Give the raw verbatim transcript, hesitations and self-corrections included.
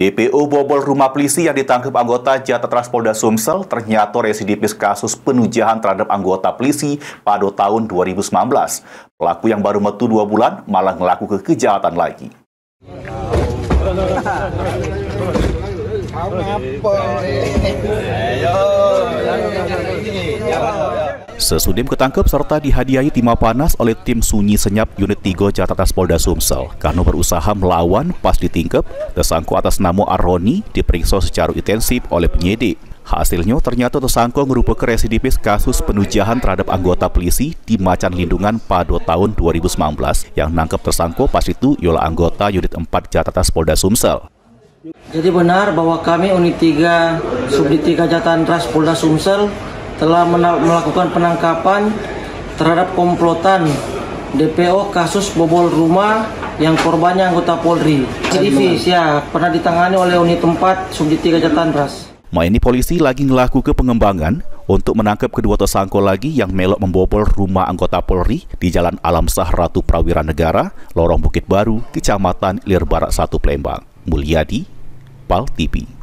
D P O bobol rumah polisi yang ditangkap anggota Jatantras Polda Sumsel ternyata residivis kasus penujahan terhadap anggota polisi pada tahun dua ribu sembilan belas. Pelaku yang baru metu dua bulan malah melakukan kejahatan lagi. Sesudim ketangkep serta dihadiahi timah panas oleh tim sunyi senyap unit tiga Jatantras Polda Sumsel karena berusaha melawan pas ditingkep, tersangka atas nama Aroni diperiksa secara intensif oleh penyidik. Hasilnya ternyata tersangka merupakan residivis kasus penujahan terhadap anggota polisi di Macan Lindungan pada tahun dua ribu sembilan belas yang nangkep tersangka pas itu ialah anggota unit empat Jatantras Polda Sumsel. Jadi benar bahwa kami unit tiga Subdit tiga Jatantras Polda Sumsel telah melakukan penangkapan terhadap komplotan D P O kasus bobol rumah yang korbannya anggota Polri. Residivis ya pernah ditangani oleh unit empat Subdit tiga Jatantras. Ma ini polisi lagi melakukan pengembangan untuk menangkap kedua tersangka lagi yang melok membobol rumah anggota Polri di Jalan Alam Sah Ratu Prawira Negara, Lorong Bukit Baru, Kecamatan Ilir Barat satu Palembang. Mulyadi, Pal T V.